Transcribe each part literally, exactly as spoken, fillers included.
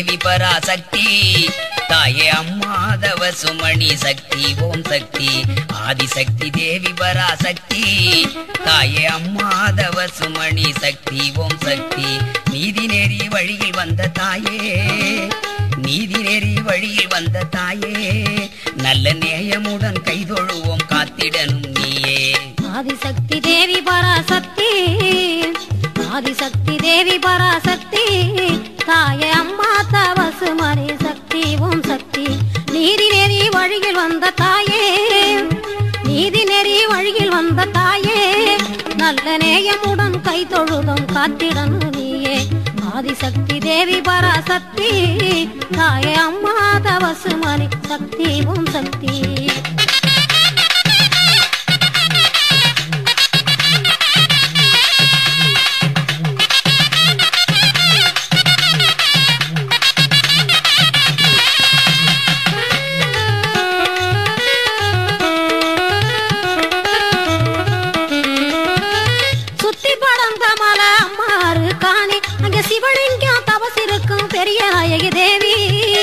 தேவி பராசக்தி தாயே அம்மா தவ சுமணி சக்தி ஓம் சக்தி ஆதிசக்தி தேவி பராசக்தி தாயே அம்மா தவ சுமணி சக்தி ஓம் சக்தி நீதி நெறி வழியில் வந்த தாயே நீதி நெறி வழியில் வந்த தாயே நல்ல நேயமுடன் கைதொழுவோம் காத்திடனும் நீயே ஆதிசக்தி தேவி பராசக்தி ஆதிசக்தி தேவி பராசக்தி தாயே அம்மா தவ சுமணி சக்தி ஓம் சக்தி நீதி நெறி வழியில் வந்த தாயே நீதி நெறி வழியில் வந்த தாயே நல்ல நேயமுடன் கை தொழுதும் காத்திடனும் நீயே ஆதிசக்தி தேவி பராசக்தி தாயே அம்மா தவ சுமணி சக்தி ஓம் சக்தி சிவலிங்கம் தவசிருக்கும் பெரிய நாயகி தேவி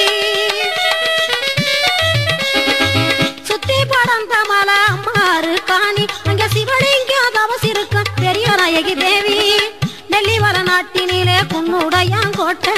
சுத்தி படந்த மலை அம்மாறு காணி அங்க சிவலிங்கம் தவசிருக்கும் பெரிய நாயகி தேவி நெல்லிவர நாட்டினிலே குன்னுடையாங்கோட்டை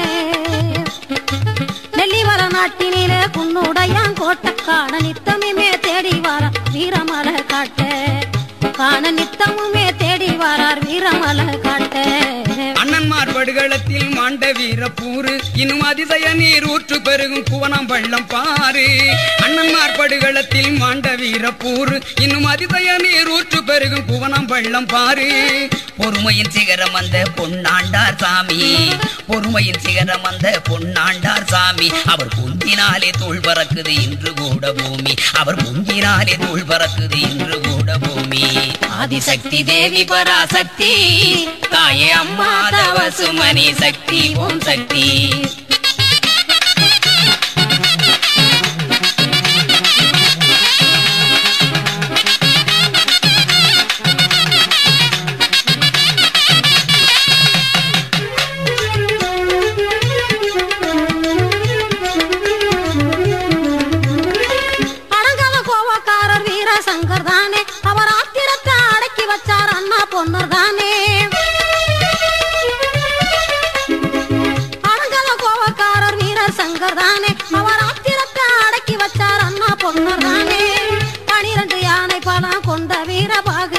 நெல்லிவர நாட்டினிலே குன்னுடையாங்கோட்டை காண நித்தமுமே தேடி வர வீரமலை காட்ட காண நித்தமுமே தேடி வரார் வீரமலை காட்ட அண்ணன்மார் படுகளத்தில் மாண்ட வீரப்பூரு இன்னும் அதிசய நீர் ஊற்று பெருகும் குவனம் வெள்ளம் பாரு அண்ணன்மார் படுகளத்தில் மாண்ட வீரப்பூரு இன்னும் அதிசய நீர் ஊற்று பெருகும் குவனம் வெள்ளம் பாரு பொறுமையின் சிகரம் அந்த பொன்னாண்டார் சாமி பொறுமையின் சிகரம் அந்த பொன்னாண்டார் சாமி அவர் பொங்கினாலே தோள் பறக்குது இன்று கூட பூமி அவர் பொங்கினாலே தோள் பறக்குது இன்று கூட பூமி ஆதிசக்தி தேவி பராசக்தி தாயே அம்மா தவ சுமணி சக்தி ஓம் சக்தி அடங்கவ கோவக்காரர் வீர சங்கர் தானே அவர் ஆத்திரத்தை அடக்கி வச்சார் அண்ணா பொன்னர் தானே அடங்கவ கோவக்காரர் வீர சங்கர் தானே அவர் ஆத்திரத்தை அடக்கி வச்சார் அண்ணா பொன்னர் தானே பனிரெண்டு யானை பலம் கொண்ட வீரபாகு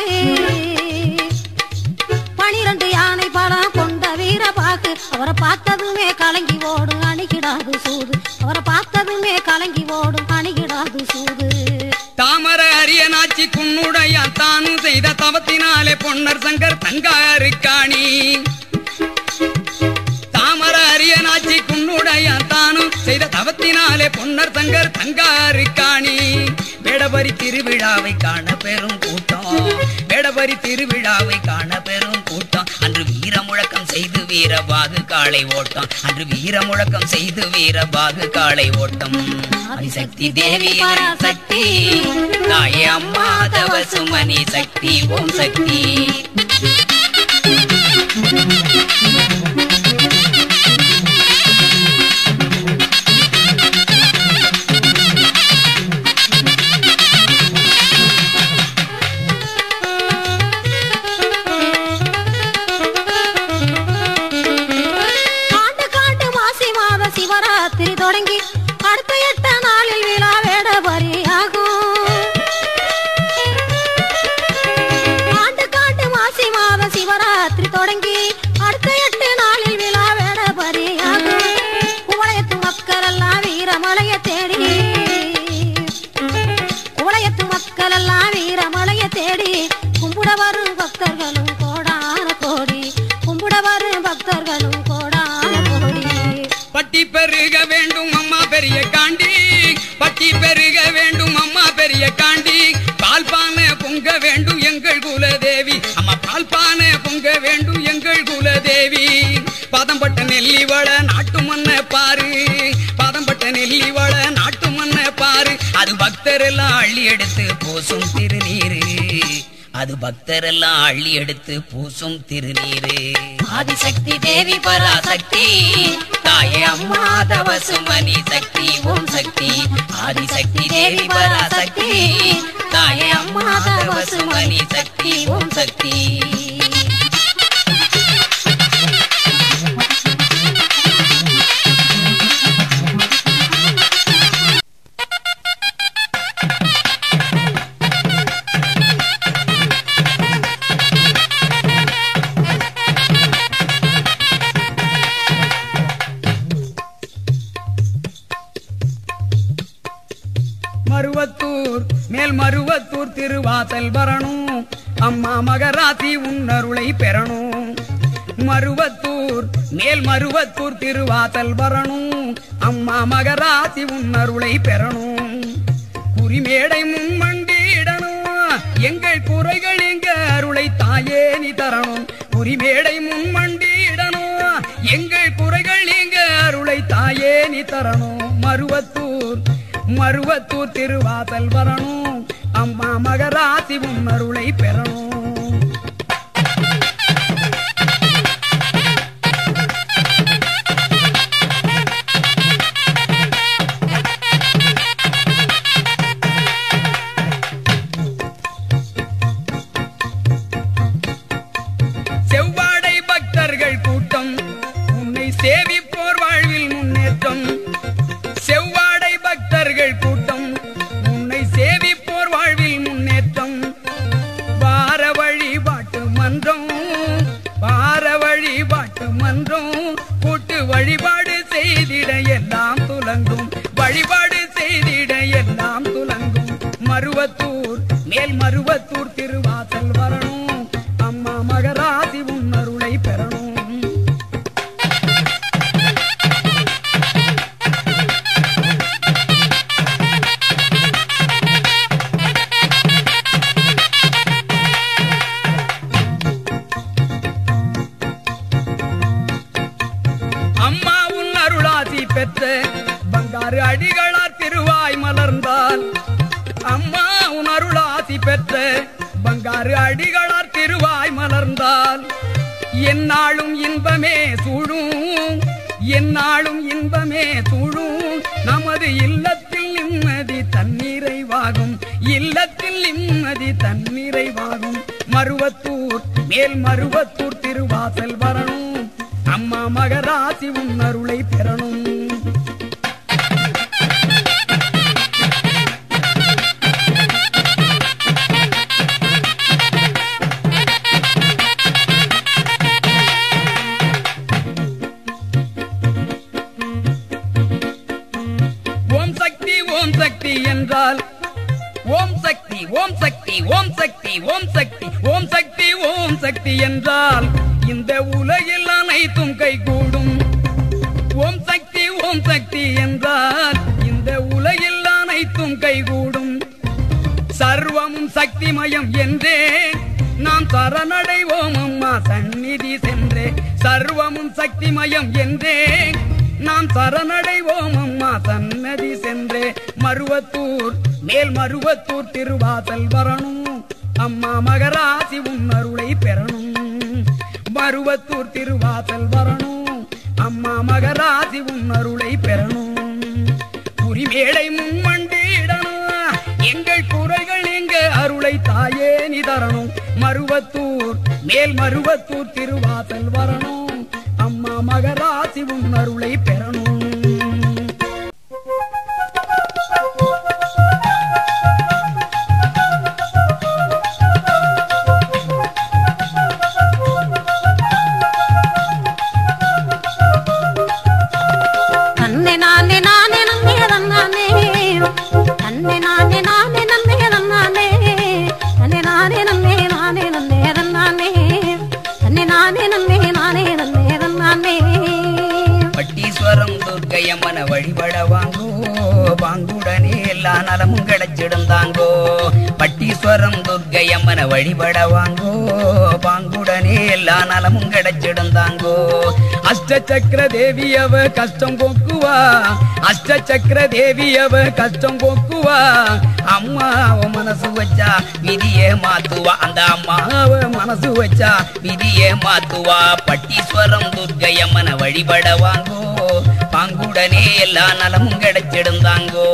பனிரெண்டு யானை பலம் கொண்ட வீரபாகு அவரை பார்த்ததுமே கலங்கி ஓடும் அணுகிடாது சூது அவரை பார்த்ததுமே கலங்கி ஓடும் அணுகிடாது சூது தாமர அரியனாச்சி குன்னுடைய தானும் செய்த தவத்தினாலே பொன்னர் சங்கர் தங்காரு காணி தாமர அரியனாச்சி குன்னுடைய தானும் செய்த தவத்தினாலே பொன்னர் சங்கர் தங்காரு காணி வேடபரி திருவிழாவை காண பெரும் கூட்டம் வேடபரி திருவிழாவை காண பெரும் கூட்டம் அன்று வீர முழக்கம் செய்து வீரபாகு காளை ஓட்டம் அன்று வீர முழக்கம் செய்து வீரபாகு காளை ஓட்டம் ஆதிசக்தி தேவி பராசக்தி தாயே அம்மா தவ சுமணி சக்தி ஓம் சக்தி சிவராத்திரி தொடங்கி அடுத்த எட்ட நாளில் விழா வேடபரி ஆகும் ஆண்டு காட்டு மாசி மாத சிவராத்திரி தொடங்கி அடுத்த எட்டு நாளில் விழா வேடபரி ஆகும் குவளையத்து மக்கள் எல்லாம் வீரமலைய தேடி குவளையத்து மக்கள் எல்லாம் வீரமலைய தேடி கும்பிட வரும் பக்தர்களும் கோடான கோடி கும்பிட வரும் பக்தர்களும் கோடான கோடி பட்டி பெருக வேண்டும் அம்மா பெரிய காண்டி பட்டி பெருக வேண்டும் அம்மா பெரிய காண்டி பால்பான பொங்க வேண்டும் எங்கள் குலதேவி அம்மா பால்பான பொங்க வேண்டும் எங்கள் குலதேவி பாதம்பட்ட நெல்லிவள நாட்டு மண்ண பாரு பாதம்பட்ட நெல்லிவள நாட்டு மண்ண பாரு அது பக்தர் எல்லாம் அள்ளி எடுத்து பூசும் திருநீரு அது பக்தர் எல்லாம் அள்ளி எடுத்து பூசும் திருநீரு ஆதிசக்தி தேவி பராசக்தி தாயே அம்மா தவசுமணி சக்தி ஓம் சக்தி ஆதிசக்தி தேவி பராசக்தி தாயே அம்மா தவசுமணி சக்தி ஓம் சக்தி மருவத்தூர் மேல் மருவத்தூர் திருவாசல் வரணும் அம்மா மகராசி உன்னருளை பெறணும் மருவத்தூர் மேல் மருவத்தூர் திருவாசல் வரணும் அம்மா மகராசி உன்னருளை பெறணும் குறிமேடை முன்மண்டிடணும் எங்கள் குறைகள் எங்க அருளை தாயே நீ தரணும் குறிமேடை முன்மண்டிடணும் எங்கள் குறைகள் எங்க அருளை தாயே நீ தரணும் மருவத்தூர் மருவத்தூர் திருவாசல் வரணும் அம்மா மகராசி உன்னருளை பெறணும் செவ்வாடை பக்தர்கள் கூட்டம் உன்னை சேவிப்போர் வாழ்வில் முன்னேற்றம் செவ்வாடை பக்தர்கள் கூட்டம் உன்னை சேவிப்போர் வாழ்வில் முன்னேற்றம் வார வழிபாட்டு மன்றம் வார வழிபாட்டு மன்றம் கூட்டு வழிபாடு செய்திட எல்லாம் துலங்கும் வழிபாடு செய்திட எல்லாம் துலங்கும் மருவத்தூர் மேல் மருவத்தூர் திருவாசல் வரணும் அம்மா மகராசி உன்னருளை பெறணும் பெற்ற பங்காரு அடிகளார் திருவாய் மலர்ந்தால் அம்மா உன் அருளாசி பெற்ற பங்காரு அடிகளார் திருவாய் மலர்ந்தால் என்னாலும் இன்பமே சூழும் என்னாலும் இன்பமே சூழும் நமது இல்லத்தில் நிம்மதி தன்னிறைவாகும் இல்லத்தில் நிம்மதி தன்னிறைவாகும் மருவத்தூர் மேல் மருவத்தூர் திருவாசல் வரணும் அம்மா மகராசி உன் அருளை பெறணும் ஓம் சக்தி ஓம் சக்தி என்றால் ஓம் சக்தி ஓம் சக்தி ஓம் சக்தி ஓம் சக்தி ஓம் சக்தி ஓம் சக்தி என்றால் இந்த உலகில் அனைத்தும் கைகூடும் ஓம் சக்தி ஓம் சக்தி என்றால் இந்த உலகில் அனைத்தும் கைகூடும் சர்வமும் சக்திமயம் என்றே நாம் சரணடைவோம் அம்மா சந்நிதி சென்றே சர்வமும் சக்திமயம் என்றே நாம் சரணடைவோம் அம்மா சன்னதி சென்றே மருவத்தூர் மேல் மருவத்தூர் திருவாசல் வரணும் அம்மா மகராசி உன் அருளை பெறணும் மருவத்தூர் திருவாசல் வரணும் அம்மா மகராசி உன் அருளை பெறணும் குறிமேடை முன்மண்டிடணும் எங்கள் குறைகள் எங்க அருளை தாயே நீ தரணும் மருவத்தூர் மேல் மருவத்தூர் திருவாசல் வரணும் அம்மா மகராசி உன் அருளை பெறணும் துர்க்கையம்மன வழிபட வாங்கோ பாங்குடனே எல்லா நலமும் கிடைச்சிடும் தாங்கோ பட்டீஸ்வரம் துர்க்கையம்மன வழிபட வாங்கோ பாங்குடனே எல்லா நலமும் கிடைச்சிடுந்தாங்கோ. அஷ்ட சக்கர தேவி அவ கஷ்டம் போக்குவா, அஷ்ட சக்கர தேவி அவ கஷ்டம் போக்குவா. அம்மாவ மனசு வச்சா விதியே மாத்துவா, அந்த அம்மாவ மனசு வச்சா விதியே மாத்துவா. பட்டீஸ்வரம் துர்க்கையம்மன வழிபட வாங்கோ, பாங்குடனே எல்லா நலமும் கிடைச்சிடுந்தாங்கோ.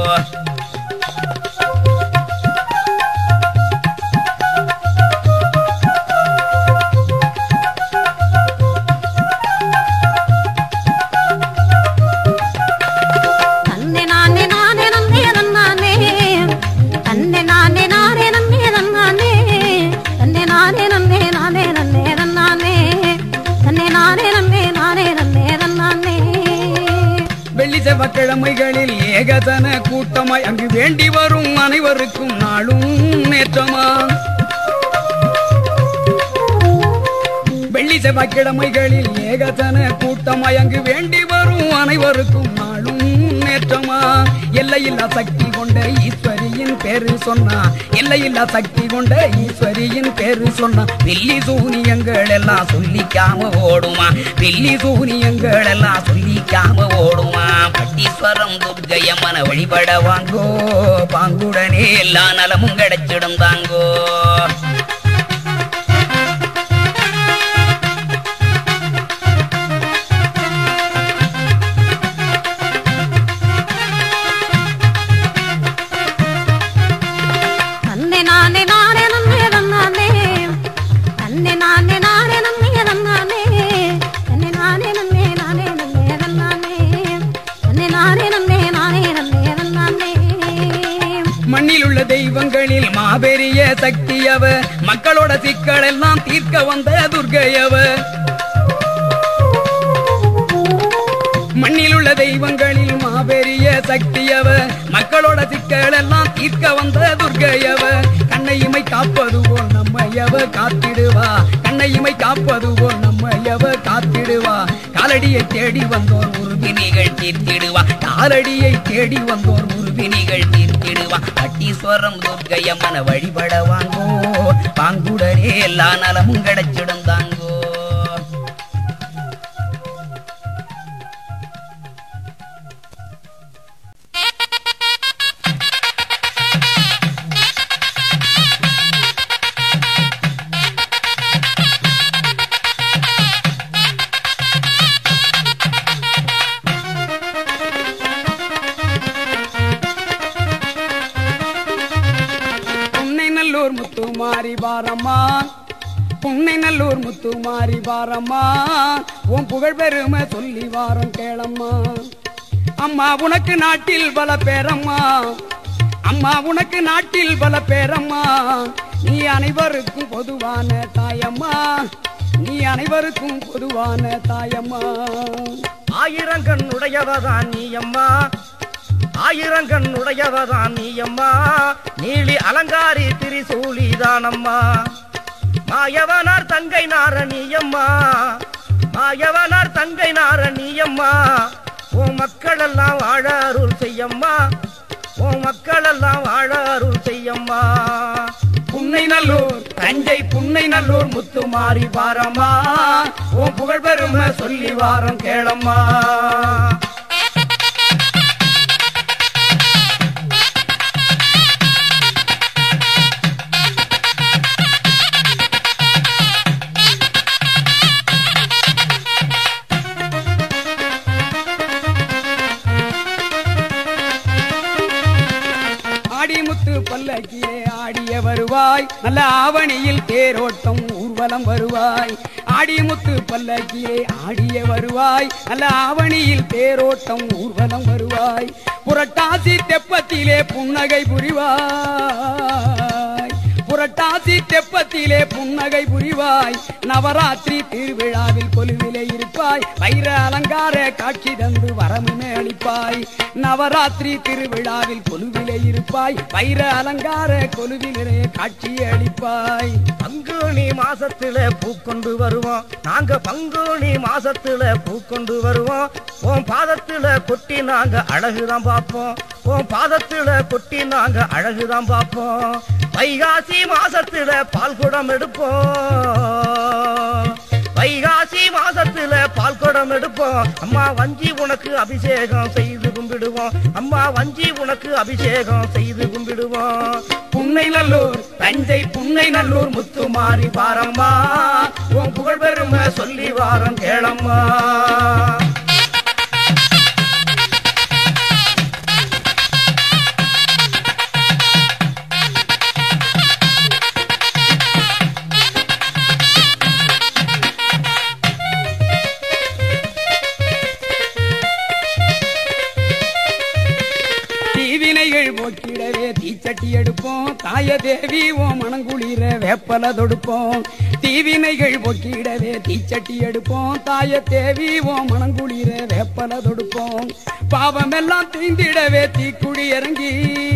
கிழமைகளில் ஏகதன கூட்டமாய் அங்கு வேண்டி வரும் அனைவருக்கும் நாளும் நேற்றமா. வெள்ளி செவ்வாய்க்கிழமைகளில் ஏகதன கூட்டமாய் அங்கு வேண்டி வரும் அனைவருக்கும் நாளும் நேற்றமா. எல்லையில்லா சக்தி கொண்ட ஈஸ்வரியின் பேரு சொன்னா, எல்லையில்லா சக்தி கொண்ட ஈஸ்வரியின் பேரு சொன்னா. பில்லி சூனியங்கள் எல்லாம் சொல்லிக்காம ஓடுமா, பில்லி சூனியங்கள் எல்லாம் சொல்லிக்காம ஓடுமா. பட்டீஸ்வரம் துர்க்கையம்மன வழிபட வாங்கோ, பாங்குடனே எல்லா நலமும் கிடைச்சிடுந்தாங்கோ. மண்ணில் உள்ள தெய்வங்களில் மாபெரிய சக்தியவ, மக்களோட சிக்கல் எல்லாம் தீர்க்க வந்த துர்க்கையவ. மண்ணில் உள்ள தெய்வங்களில் மாபெரிய சக்தியவ, மக்களோட சிக்கல் எல்லாம் தீர்க்க வந்த துர்க்கையவ. கண்ணையுமை காப்பது போல் நம்மையவ காத்திடுவா, கண்ணையுமை காப்பது போல் நம்மையவ காத்திடுவா. காலடியை தேடி வந்தோர் உறுப்பினிகள் தீர்த்திடுவா, காலடியை தேடி வந்தோர் உறுப்பினிகள் தீர்த்திடுவா. பட்டீஸ்வரம் துர்க்கையம்மன வழிபட வாங்கோ, பாங்குடனே எல்லா நலமும் கிடைச்சிடுந்தாங்கோ. முத்துமாரி பாரம்மா, புன்னை நல்லூர் முத்துமாரி பாரம்மா. உன் புகழ் பெருமை சொல்லி வாரம் கேளம்மா. அம்மா உனக்கு நாட்டில் பல பேரம்மா, அம்மா உனக்கு நாட்டில் பல பேரம்மா. நீ அனைவருக்கும் பொதுவான தாயம்மா, நீ அனைவருக்கும் பொதுவான தாயம்மா. ஆயிரங்கண் உடையவதான் நீ அம்மா, ஆயிரங்கண் உடையவதான் நீ அம்மா. நீலி அலங்காரி திரிசூலிதானம்மா. மாயவனார் தங்கை நாரணியம்மா, மாயவனார் தங்கை நாரணியம்மா. ஓ மக்கள் எல்லாம் வாழ அருள் செய்யம்மா, ஓ மக்கள் எல்லாம் வாழ அருள் செய்யம்மா. புன்னை நல்லூர் தஞ்சை புன்னை நல்லூர் முத்துமாரி பாரம்மா. உன் புகழ் பெருமை சொல்லி வாரம் கேளம்மா. பல்லக்கிலே ஆடிய வருவாய், நல்ல ஆவணியில் தேரோட்டம் ஊர்வலம் வருவாய். ஆடிமுத்து பல்லக்கிலே ஆடிய வருவாய், நல்ல ஆவணியில் தேரோட்டம் ஊர்வலம் வருவாய். புரட்டாசி தெப்பத்திலே புன்னகை புரிவாய், புரட்டாசி தெப்பத்திலே புன்னகை புரிவாய். நவராத்திரி திருவிழாவில் கொலுவிலே இருப்பாய், வைர அலங்கார காட்சி தந்து வரமுமே அளிப்பாய். நவராத்திரி திருவிழாவில் கொலுவிலே இருப்பாய், வைர அலங்கார கொலுவிலே காட்சி அளிப்பாய். பங்குனி மாசத்துல பூக்கொண்டு வருவோம் நாங்க, பங்குனி மாசத்துல பூக்கொண்டு வருவோம். உன் பாதத்துல கொட்டி நாங்க அழகுதான் பார்ப்போம், உன் பாதத்துல கொட்டி நாங்க அழகுதான் பார்ப்போம். வைகாசி மாசத்துல பால் குடம் எடுப்போம், குடம் எடுப்போம் அம்மா வஞ்சி உனக்கு அபிஷேகம் செய்து கும்பிடுவோம் அம்மா வஞ்சி உனக்கு அபிஷேகம் செய்து கும்பிடுவோம் புன்னை நல்லூர் தஞ்சை புன்னை நல்லூர் முத்துமாரி பாரம்மா உன் புகழ் பெருமை சொல்லி வாரம் கேளம்மா போக்கிடவே தீச்சட்டி எடுப்போம் தாய தேவி ஓ மணங்குளிர வேப்பல தொடுப்போம் தீவினைகள் போக்கிடவே தீச்சட்டி எடுப்போம் தாய தேவி ஓ மணங்குளிர வேப்பல தொடுப்போம் பாவமெல்லாம் தீந்திடவே தீக்குழி இறங்கி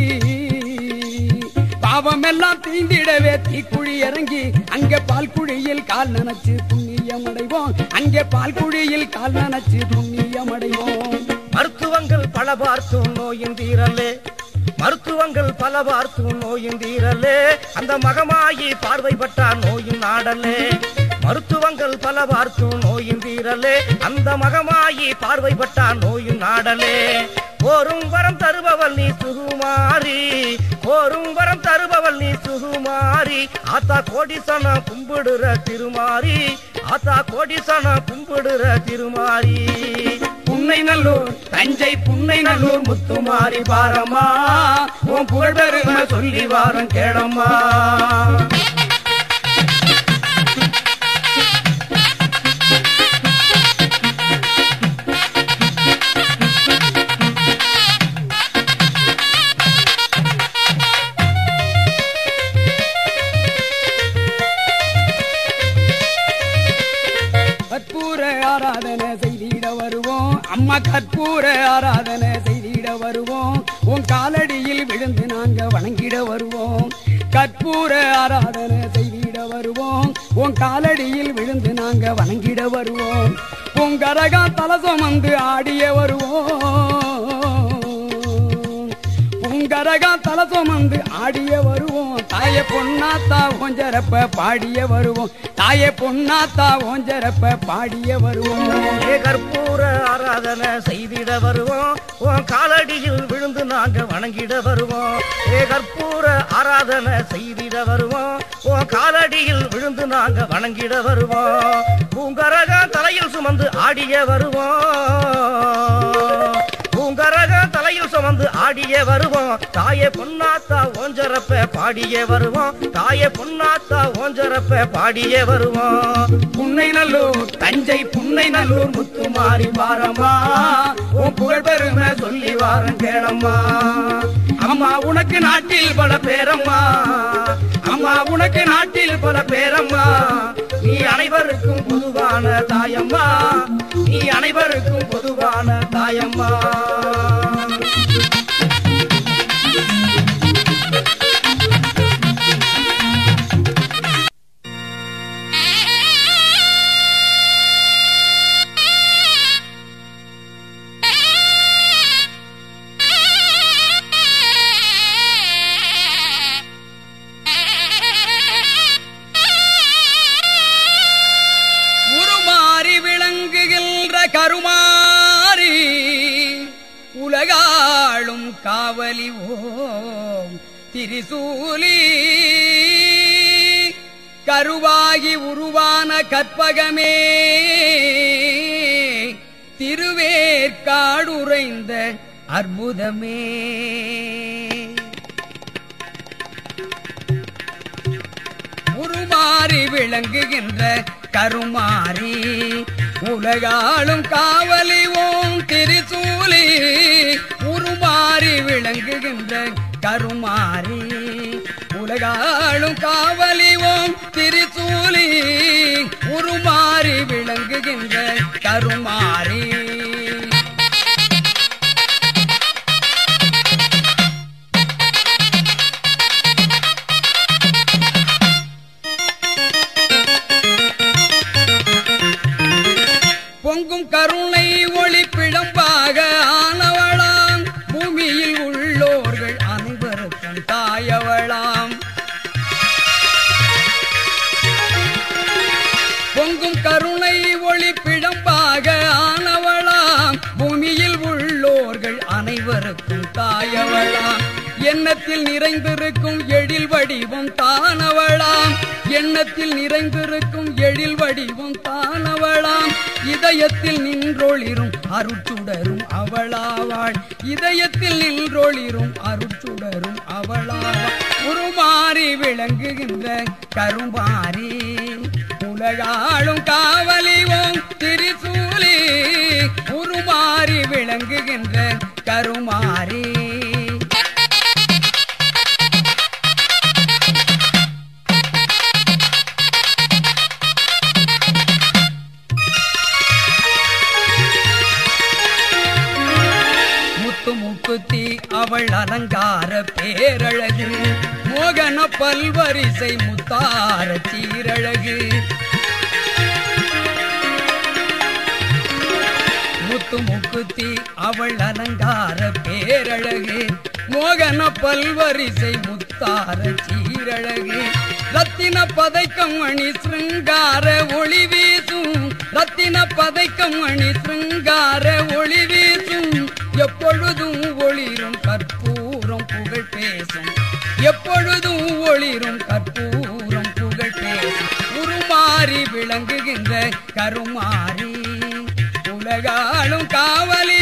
பாவமெல்லாம் தீந்திடவே தீக்குழி இறங்கி அங்கே பால்குழியில் கால் நனைச்சு புண்ணியம் அடைவோம் அங்கே பால்குழியில் கால் நனைச்சு புண்ணியம் அடைவோம் மருத்துவங்கள் பல பார்த்தும் நோயின் தீரலே மருத்துவங்கள் பல பார்த்தும் நோயின் தீரலே அந்த மகமாயி பார்வைப்பட்டா நோயின் நாடலே மருத்துவங்கள் பல பார்த்தும் நோயின் தீரலே அந்த மகமாயி பார்வைப்பட்டா நோயின் நாடலே கோரும் வரம் தருபவள் நீ சுகுமாரி கோரும் வரம் தருபவள் நீ சுகுமாரி ஆத்தா கோடிசன கும்பிடுற திருமாரி ஆத்தா கோடிசன கும்பிடுற திருமாரி புன்னை நல்லூர் தஞ்சை புன்னை நல்லூர் முத்துமாரி பாரம்மா உன் புகழ் பெருமை சொல்லி வாரம் கேளம்மா ஆராதனை செய்திட வருவோம் அம்மா கற்பூர ஆராதனை செய்திட வருவோம் உன் காலடியில் விழுந்து நாங்க வணங்கிட வருவோம் கற்பூர ஆராதனை செய்திட வருவோம் உன் காலடியில் விழுந்து நாங்க வணங்கிட வருவோம் உன் கரகா தலசம் வந்து ஆடிய வருவோம் உங்கரகா தலசம் வந்து ஆடிய வருவோம் தாய பொன்னாத்தா ஓஞ்சரப்ப பாடிய வருவோம் தாய பொன்னாத்தா ஓஞ்சரப்ப பாடிய வருவோம் ஏ கற்பூர ஆராதனை செய்திட வருவோம் உன் காலடியில் விழுந்து நாங்க வணங்கிட வருவோம் ஏ கற்பூர ஆராதனை செய்திட வருவோம் உன் காலடியில் விழுந்து நாங்க வணங்கிட வருவோம் உங்கரகா தலையில் சுமந்து ஆடிய வருவோம் உங்கரகா தலையில் சுமந்து ஆடிய வருவோம் தாயே பொன்னாத்தா ஓஞ்சரப்ப பாடிய வருவோம் தாயே பொன்னாத்தா ஓஞ்சரப்ப பாடிய வருவோம் புன்னை நல்லூர் தஞ்சை புன்னை நல்லூர் முத்துமாரி பாரம்மா உன் புகழ் பெருமை சொல்லி வாரம் கேளம்மா அம்மா உனக்கு நாட்டில் பல பேரம்மா அம்மா உனக்கு நாட்டில் பல பேரம்மா நீ அனைவருக்கும் பொதுவான தாயம்மா நீ அனைவருக்கும் பொதுவான தாயம்மா கருமாரி உலகாளும் காவலி ஓம் திரிசூலி கருவாகி உருவான கற்பகமே திருவேற்காடுரைந்த அற்புதமே உருமாறி விளங்குகின்ற கருமாரி உலகாளும் காவலி ஓம் திரிசூலி உருமாறி விளங்குகின்ற கருமாரி உலகாளும் காவலி ஓம் திரிசூலி உருமாறி விளங்குகின்ற கருமாரி பொங்கும் கருணை ஒளி பிழம்பாக ஆனவளாம் பூமியில் உள்ளோர்கள் அனைவருக்கும் தாயவளாம் பொங்கும் கருணை ஒளி பிழம்பாக தாயவளாம் எண்ணத்தில் நிறைந்திருக்கும் எழில் வடிவம் தானவளாம் எண்ணத்தில் நிறைந்திருக்கும் எழில் வடிவம் தானவளாம் இதயத்தில் நின்றொளிரும் அருட்சுடரும் அவளாவாள் இதயத்தில் நின்றொளிரும் அருட்சுடரும் அவளாவாள் உருமாறி விளங்குகின்ற கருமாறி உலகாளும் காவலிவோம் திரிசூலி உருமாறி விளங்குகின்ற கருமாறி முக்குத்தி அவள் அலங்கார பேரழகு மோகன பல்வரிசை முத்தார சீரழகு முத்து முக்குத்தி அவள் அலங்கார பேரழகு மோகன பல்வரிசை முத்தார சீரழகு ரத்தின பதைக்கம் அணி சிருங்கார ஒளி வீசும் ரத்தின பதைக்கம் அணி சிருங்கார ஒளி வீசும் எப்பொழுதும் ஒளிரும் கற்பூரம் புகழ் பேசும் எப்பொழுதும் ஒளிரும் கற்பூரம் புகழ் பேசும் உருமாறி விளங்குகின்ற கருமாறி உலகாளும் காவலி